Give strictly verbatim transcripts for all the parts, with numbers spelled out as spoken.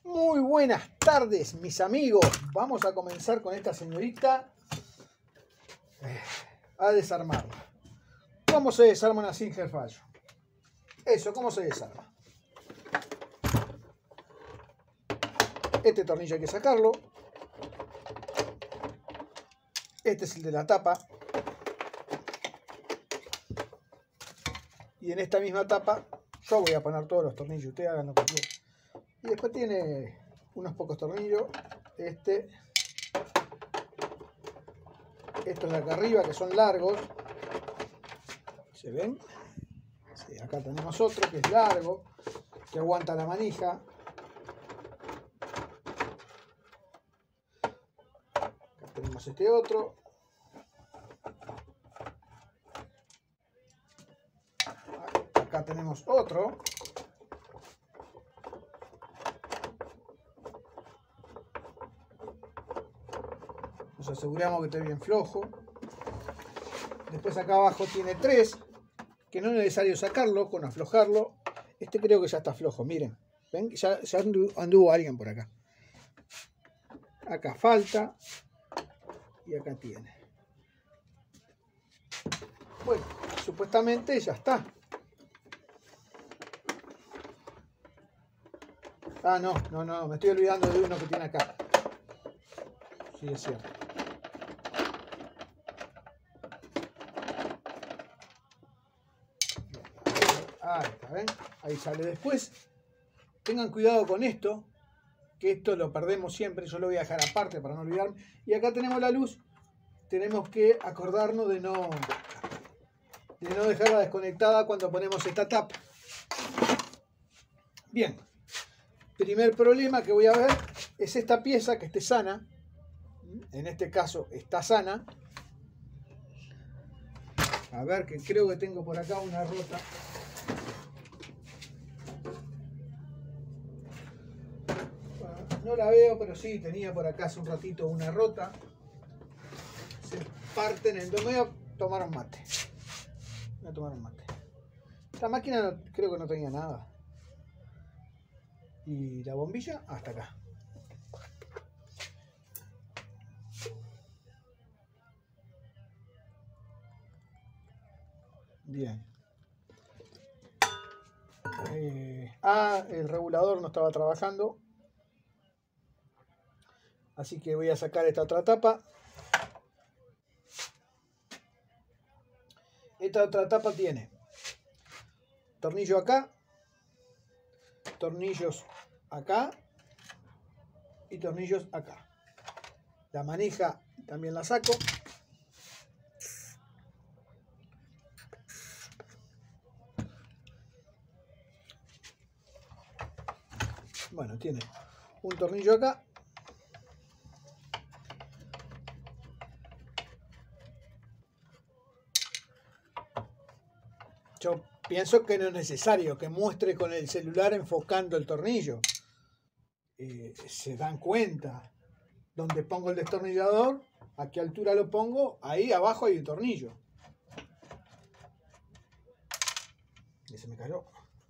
Muy buenas tardes, mis amigos. Vamos a comenzar con esta señorita a desarmarla. ¿Cómo se desarma una Singer Fallo? Eso, ¿cómo se desarma? Este tornillo hay que sacarlo. Este es el de la tapa. Y en esta misma tapa yo voy a poner todos los tornillos. Ustedes hagan lo que quieran. Y después tiene unos pocos tornillos. Este. Estos de acá arriba que son largos. ¿Se ven? Sí, acá tenemos otro que es largo. Que aguanta la manija. Acá tenemos este otro. Acá tenemos otro. Nos aseguramos que esté bien flojo. Después acá abajo tiene tres, que no es necesario sacarlo con aflojarlo. Este creo que ya está flojo, miren. ¿Ven? Ya, ya anduvo, anduvo alguien por acá. Acá falta. Y acá tiene. Bueno, supuestamente ya está. Ah, no, no, no, me estoy olvidando de uno que tiene acá. Sí, es cierto. Ahí está, ¿ven? Ahí sale después. Tengan cuidado con esto, que esto lo perdemos siempre. Yo lo voy a dejar aparte para no olvidarme. Y acá tenemos la luz. Tenemos que acordarnos de no, de no dejarla desconectada cuando ponemos esta tapa. Bien. Primer problema que voy a ver es esta pieza que esté sana. En este caso está sana. A ver, que creo que tengo por acá una rota. No la veo, pero sí, tenía por acá hace un ratito una rota. Se parten en dos. Me voy a tomar un mate. Voy a tomar un mate. Esta máquina no, creo que no tenía nada. Y la bombilla hasta acá. Bien. Eh, ah, el regulador no estaba trabajando. Así que voy a sacar esta otra tapa. Esta otra tapa tiene tornillo acá, tornillos acá y tornillos acá. La manija también la saco. Bueno, tiene un tornillo acá. Yo pienso que no es necesario que muestre con el celular enfocando el tornillo. Eh, se dan cuenta. Donde pongo el destornillador, a qué altura lo pongo, ahí abajo hay un tornillo. Y se me cayó.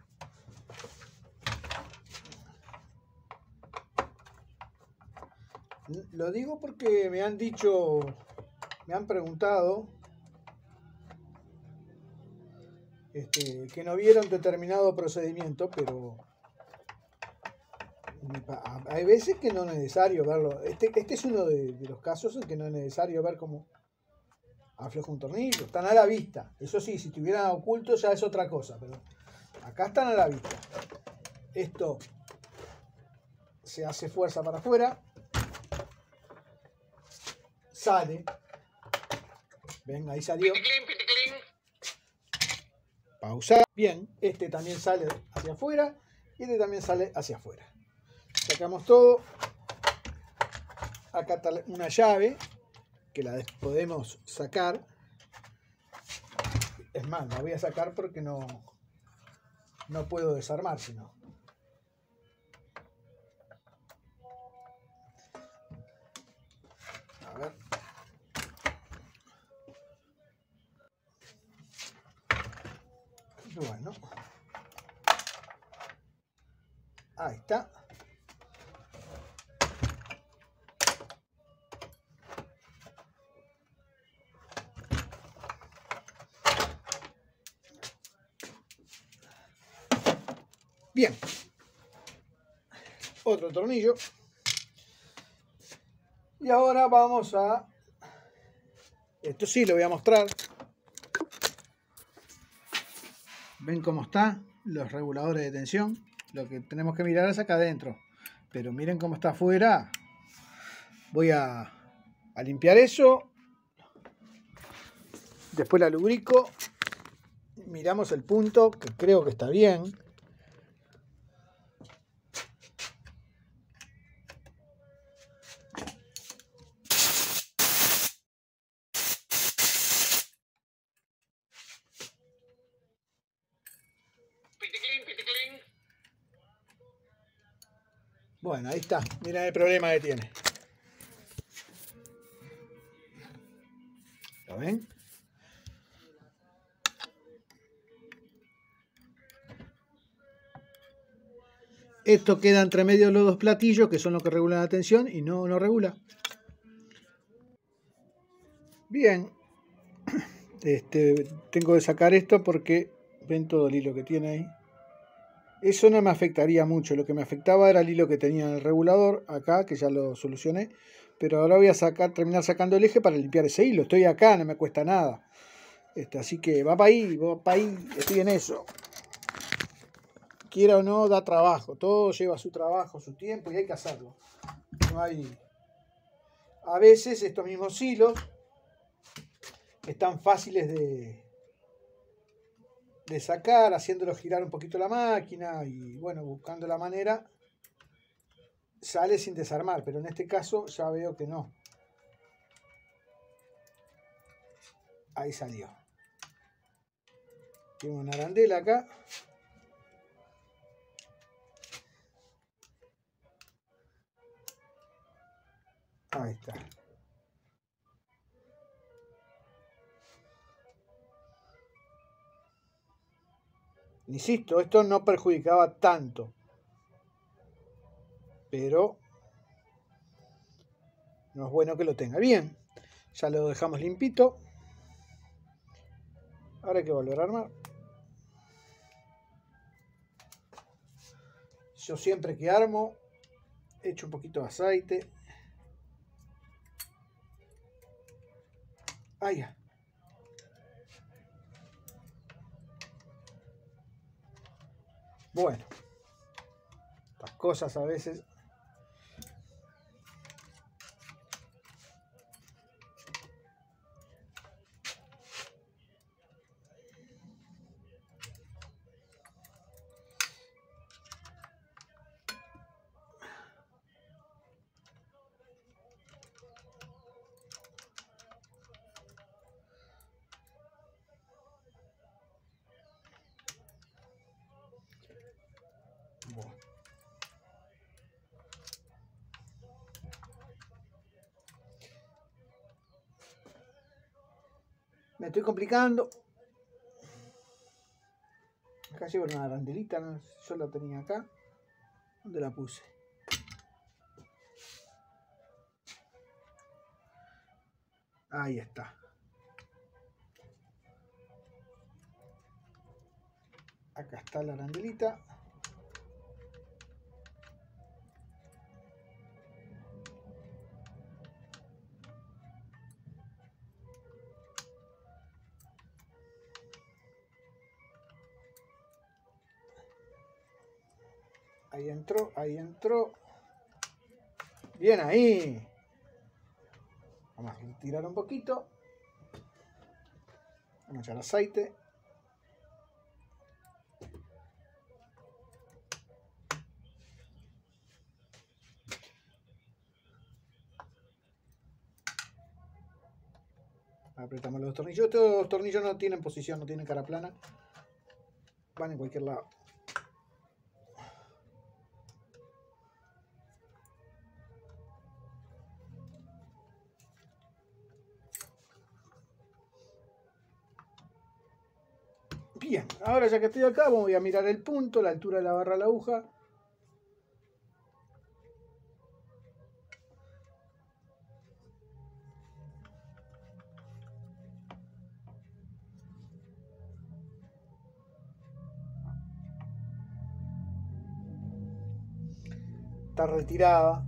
Lo digo porque me han dicho, me han preguntado este, que no vieron determinado procedimiento, pero hay veces que no es necesario verlo. Este, este es uno de, de los casos en que no es necesario ver cómo afloja un tornillo. Están a la vista. Eso sí, si estuvieran ocultos ya es otra cosa, pero acá están a la vista. Esto se hace fuerza para afuera. Sale. Ven, ahí salió. Pausa. Bien, este también sale hacia afuera y este también sale hacia afuera. Sacamos todo. Acá está una llave que la podemos sacar. Es más, la voy a sacar porque no, no puedo desarmar, sino. A ver. Bueno. Ahí está. Bien. Otro tornillo. Y ahora vamos a... Esto sí lo voy a mostrar. ¿Ven cómo están los reguladores de tensión? Lo que tenemos que mirar es acá adentro. Pero miren cómo está afuera. Voy a, a limpiar eso. Después la lubrico. Miramos el punto, que creo que está bien. Bueno, ahí está. Miren el problema que tiene. ¿Lo ven? Esto queda entre medio de los dos platillos, que son los que regulan la tensión, y no, no regula. Bien. Este, tengo que sacar esto porque ven todo el hilo que tiene ahí. Eso no me afectaría mucho. Lo que me afectaba era el hilo que tenía en el regulador acá, que ya lo solucioné. Pero ahora voy a sacar, terminar sacando el eje para limpiar ese hilo. Estoy acá, no me cuesta nada. Este, así que va para ahí, va para ahí. Estoy en eso. Quiera o no, da trabajo. Todo lleva su trabajo, su tiempo y hay que hacerlo. No hay... A veces estos mismos hilos están fáciles de, de sacar, haciéndolo girar un poquito la máquina y bueno, buscando la manera, sale sin desarmar, pero en este caso ya veo que no. Ahí salió. Tengo una arandela acá. Ahí está. Insisto, esto no perjudicaba tanto, pero no es bueno que lo tenga. Bien, ya lo dejamos limpito. Ahora hay que volver a armar. Yo siempre que armo, echo un poquito de aceite. Ahí ya. Bueno, las cosas a veces... Bueno. Me estoy complicando. Acá llevo una arandelita, ¿no? Yo la tenía acá. ¿Dónde la puse? Ahí está. Acá está la arandelita. Ahí entró, ahí entró. Bien ahí. Vamos a tirar un poquito. Vamos a echar aceite. Apretamos los tornillos. Estos tornillos no tienen posición, no tienen cara plana. Van en cualquier lado. Bien, ahora ya que estoy acá, voy a mirar el punto, la altura de la barra de la aguja. está retirada.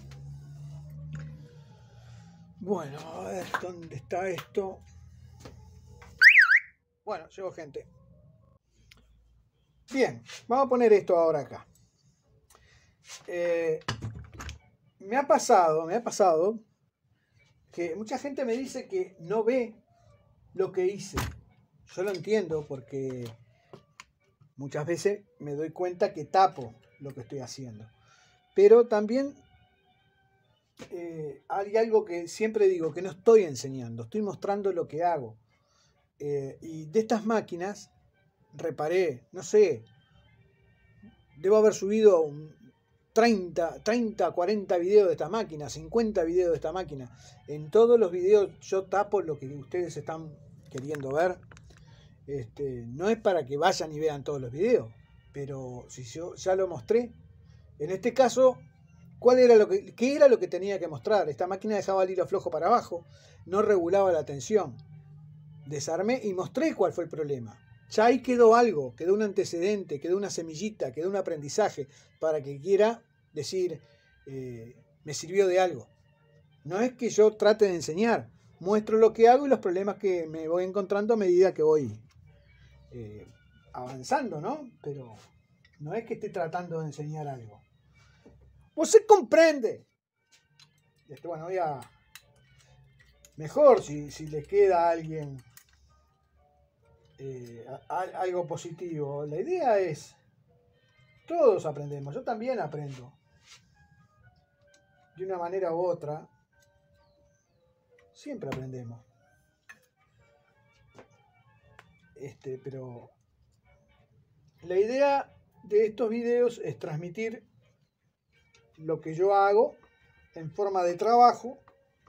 Bueno, a ver, ¿dónde está esto? Bueno, llegó gente. Bien, vamos a poner esto ahora acá. Eh, me ha pasado, me ha pasado que mucha gente me dice que no ve lo que hice. Yo lo entiendo porque muchas veces me doy cuenta que tapo lo que estoy haciendo. Pero también eh, hay algo que siempre digo, que no estoy enseñando, estoy mostrando lo que hago. Eh, y de estas máquinas reparé, no sé, debo haber subido treinta, treinta, cuarenta videos de esta máquina, cincuenta videos de esta máquina. En todos los videos yo tapo lo que ustedes están queriendo ver. Este, no es para que vayan y vean todos los videos, pero si yo ya lo mostré. En este caso, ¿cuál era lo que, qué era lo que tenía que mostrar? Esta máquina dejaba el hilo flojo para abajo, no regulaba la tensión. Desarmé y mostré cuál fue el problema. Ya ahí quedó algo, quedó un antecedente, quedó una semillita, quedó un aprendizaje para que quiera decir, eh, me sirvió de algo. No es que yo trate de enseñar, muestro lo que hago y los problemas que me voy encontrando a medida que voy eh, avanzando, ¿no? Pero no es que esté tratando de enseñar algo. ¡Usted comprende! Este, bueno, voy a... Mejor si, si le queda a alguien eh, a, a, algo positivo. La idea es... Todos aprendemos, yo también aprendo. De una manera u otra. Siempre aprendemos. Este, pero... La idea de estos videos es transmitir lo que yo hago en forma de trabajo,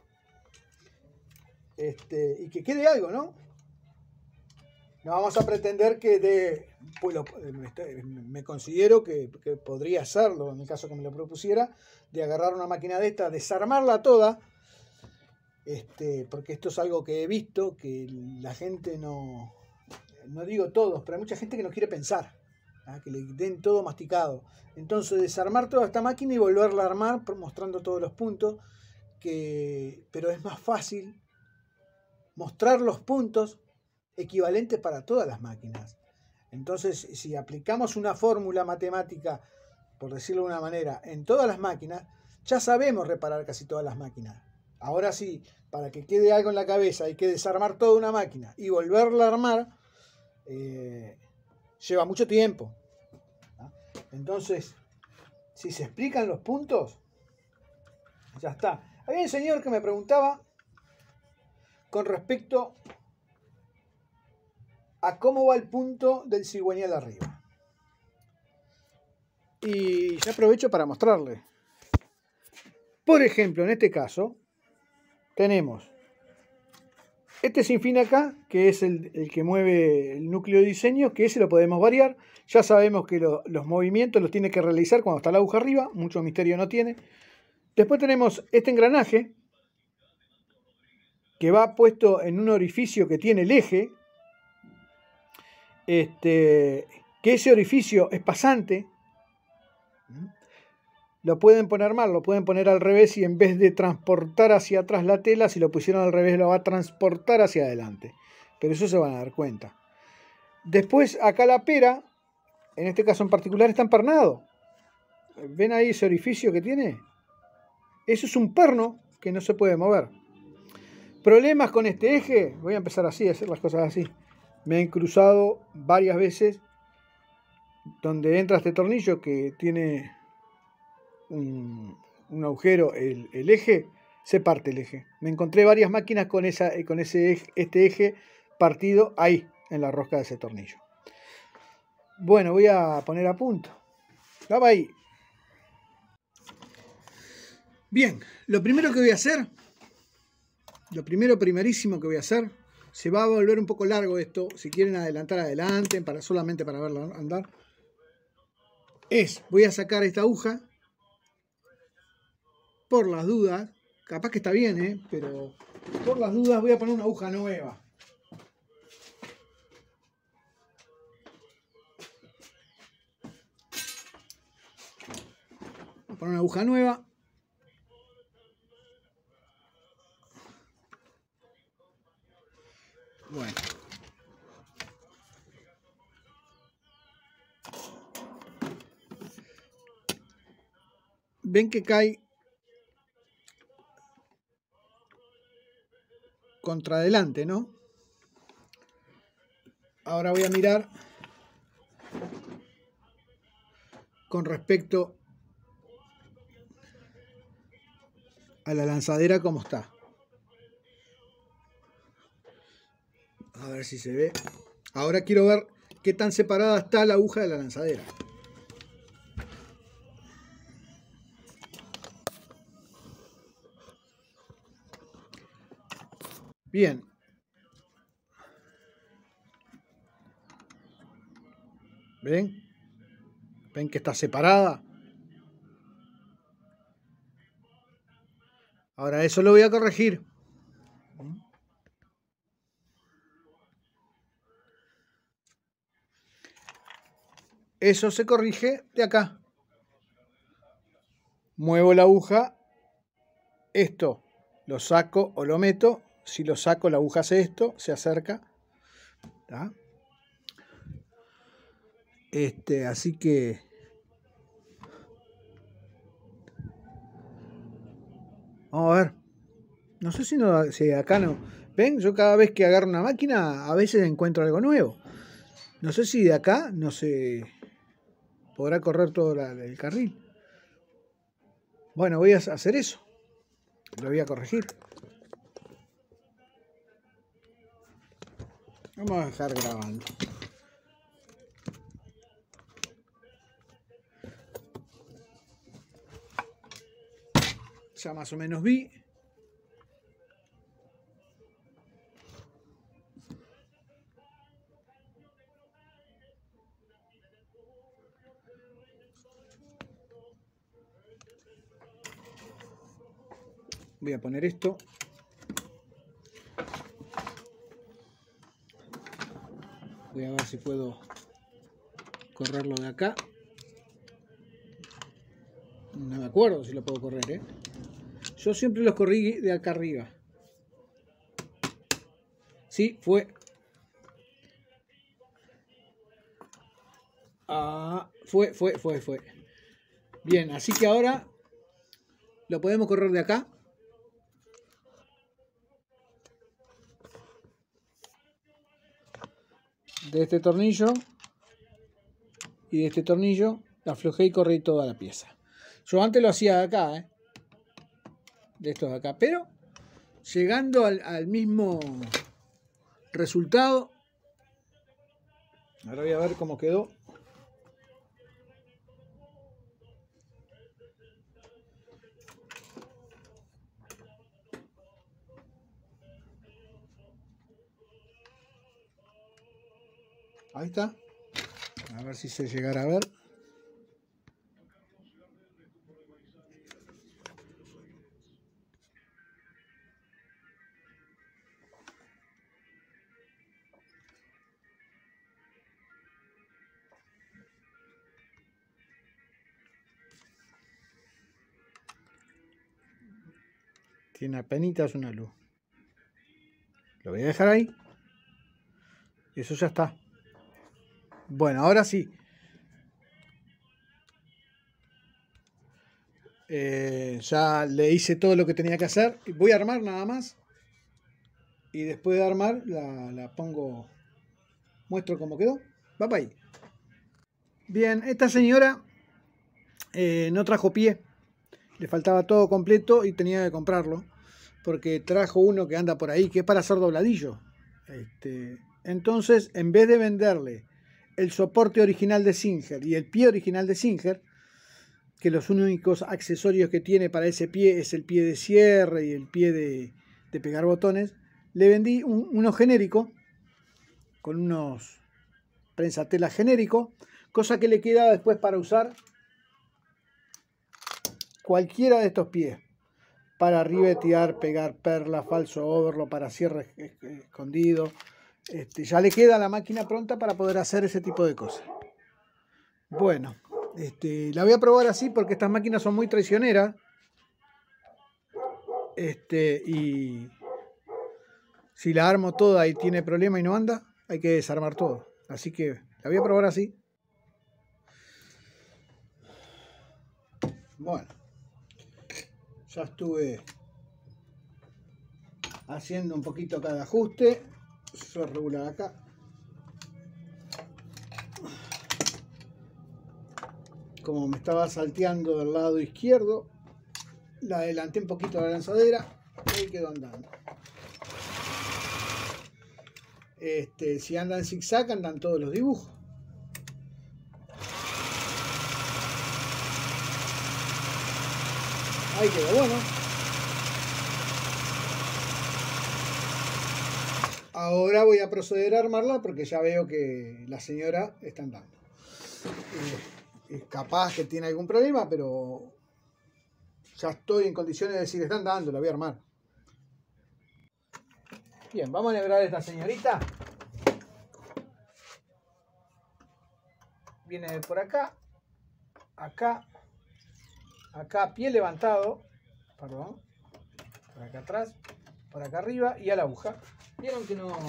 este, y que quede algo, ¿no? No vamos a pretender que de, pues lo, me, me considero que, que podría hacerlo, en el caso que me lo propusiera, de agarrar una máquina de esta, desarmarla toda, este, porque esto es algo que he visto, que la gente no, no digo todos, pero hay mucha gente que no quiere pensar, ¿ah? Que le den todo masticado. Entonces desarmar toda esta máquina y volverla a armar mostrando todos los puntos, que, pero es más fácil mostrar los puntos equivalentes para todas las máquinas. Entonces, si aplicamos una fórmula matemática, por decirlo de una manera, en todas las máquinas, ya sabemos reparar casi todas las máquinas. Ahora sí, para que quede algo en la cabeza hay que desarmar toda una máquina y volverla a armar, eh, lleva mucho tiempo. ¿Ah? Entonces, si se explican los puntos, ya está. Había un señor que me preguntaba con respecto a cómo va el punto del cigüeñal arriba. Y ya aprovecho para mostrarle. Por ejemplo, en este caso, tenemos este sinfín acá, que es el, el que mueve el núcleo de diseño, que ese lo podemos variar. Ya sabemos que lo, los movimientos los tiene que realizar cuando está la aguja arriba, mucho misterio no tiene. Después tenemos este engranaje, que va puesto en un orificio que tiene el eje, este, que ese orificio es pasante. Lo pueden poner mal, lo pueden poner al revés y en vez de transportar hacia atrás la tela, si lo pusieron al revés lo va a transportar hacia adelante. Pero eso se van a dar cuenta. Después acá la pera, en este caso en particular, está empernado. ¿Ven ahí ese orificio que tiene? Eso es un perno que no se puede mover. Problemas con este eje, voy a empezar así, a hacer las cosas así. Me he cruzado varias veces donde entra este tornillo que tiene un, un agujero, el, el eje, se parte el eje. Me encontré varias máquinas con, esa, con ese eje, este eje partido ahí, en la rosca de ese tornillo. Bueno, voy a poner a punto. La va ahí. Bien, lo primero que voy a hacer, lo primero primerísimo que voy a hacer, se va a volver un poco largo esto, si quieren adelantar, adelanten, para, solamente para verlo andar, es, voy a sacar esta aguja, por las dudas, capaz que está bien, ¿eh? Pero por las dudas voy a poner una aguja nueva. a poner una aguja nueva. Bueno. Ven que cae contra adelante, ¿no? Ahora voy a mirar con respecto a la lanzadera cómo está. A ver si se ve. Ahora quiero ver qué tan separada está la aguja de la lanzadera. Bien. ¿Ven? ¿Ven que está separada? Ahora eso lo voy a corregir. Eso se corrige de acá. Muevo la aguja. Esto lo saco o lo meto. Si lo saco, la aguja hace esto, se acerca. ¿Tá? Este, así que vamos a ver. No sé si, no, si acá no. ¿Ven? Yo cada vez que agarro una máquina, a veces encuentro algo nuevo. No sé si de acá no se podrá correr todo la, el carril. Bueno, voy a hacer eso. Lo voy a corregir. Vamos a dejar grabando. Ya más o menos vi. Voy a poner esto. Voy a ver si puedo correrlo de acá. No me acuerdo si lo puedo correr, ¿eh? Yo siempre los corrí de acá arriba. Sí, fue. Ah, fue, fue, fue, fue. Bien, así que ahora lo podemos correr de acá. De este tornillo y de este tornillo la aflojé y corrí toda la pieza. Yo antes lo hacía de acá, ¿eh? De estos de acá, pero llegando al, al mismo resultado. Ahora voy a ver cómo quedó. Ahí está. A ver si se llegará a ver. Tiene apenitas una luz. Lo voy a dejar ahí. Y eso ya está. Bueno, ahora sí. Eh, ya le hice todo lo que tenía que hacer. Voy a armar nada más. Y después de armar la, la pongo. Muestro cómo quedó. Va para ahí. Bien, esta señora eh, no trajo pie. Le faltaba todo completo y tenía que comprarlo. Porque trajo uno que anda por ahí que es para hacer dobladillo. Este, entonces, en vez de venderle el soporte original de Singer y el pie original de Singer, que los únicos accesorios que tiene para ese pie es el pie de cierre y el pie de, de pegar botones, le vendí un, uno genérico con unos prensatelas genérico, cosa que le queda después para usar cualquiera de estos pies, para ribetear, pegar perla, falso overlock, para cierre escondido. Este, ya le queda la máquina pronta para poder hacer ese tipo de cosas. Bueno, Este, la voy a probar así porque estas máquinas son muy traicioneras. Este, y si la armo toda y tiene problema y no anda, hay que desarmar todo. Así que la voy a probar así. Bueno, ya estuve haciendo un poquito cada ajuste. Yo regular acá. Como me estaba salteando del lado izquierdo, la adelanté un poquito a la lanzadera y ahí quedó andando. Este, si anda en zigzag, andan todos los dibujos. Ahí quedó bueno. Ahora voy a proceder a armarla porque ya veo que la señora está andando. Eh, capaz que tiene algún problema, pero ya estoy en condiciones de decir, está andando, la voy a armar. Bien, vamos a enhebrar a esta señorita. Viene por acá, acá, acá, pie levantado, perdón, por acá atrás, por acá arriba y a la aguja. Vieron que no...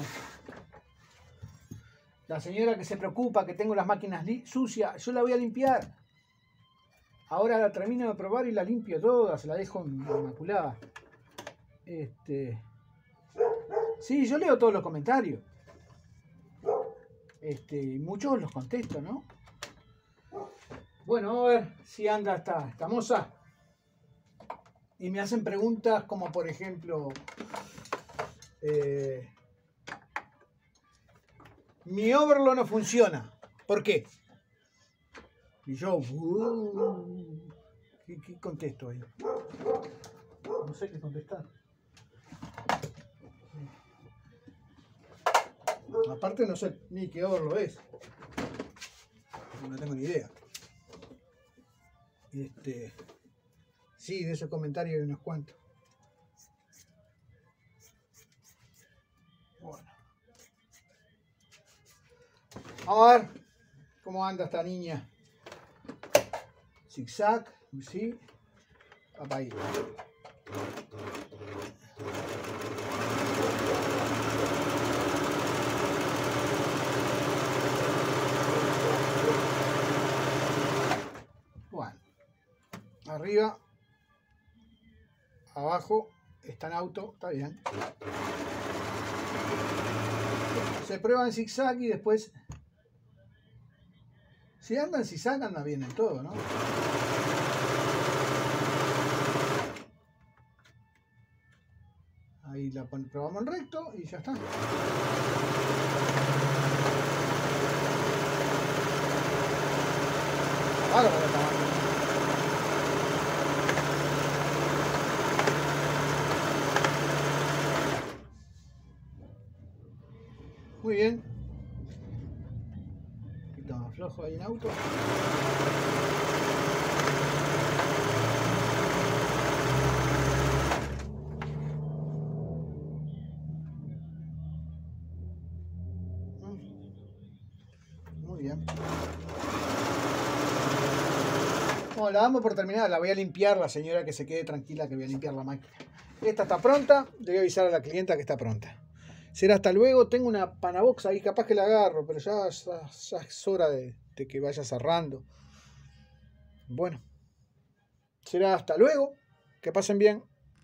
La señora que se preocupa que tengo las máquinas sucias, yo la voy a limpiar. Ahora la termino de probar y la limpio toda, se la dejo inmaculada. Este... Sí, yo leo todos los comentarios. Este, muchos los contesto, ¿no? Bueno, vamos a ver si anda esta, esta moza. Y me hacen preguntas como, por ejemplo, eh, mi overlock no funciona. ¿Por qué? Y yo, uh, ¿qué, qué contesto ahí? No sé qué contestar. Aparte no sé ni qué overlock es. No tengo ni idea. Este, sí, de esos comentarios hay unos cuantos. Bueno. Vamos a ver cómo anda esta niña. Zigzag, sí. Papá ahí. Bueno. Arriba, abajo, está en auto, está bien. Se prueba en zigzag y después, si anda en zigzag, anda bien en todo, ¿no? Ahí la probamos en recto y ya está. Ahora para acabar. Muy bien. Un poquito más flojo ahí en auto. Muy bien. Bueno, la damos por terminada. La voy a limpiar, la señora que se quede tranquila que voy a limpiar la máquina. Esta está pronta. Le voy a avisar a la clienta que está pronta. Será hasta luego. Tengo una panabox ahí, capaz que la agarro, pero ya, ya, ya es hora de, de que vaya cerrando. Bueno, será hasta luego. Que pasen bien.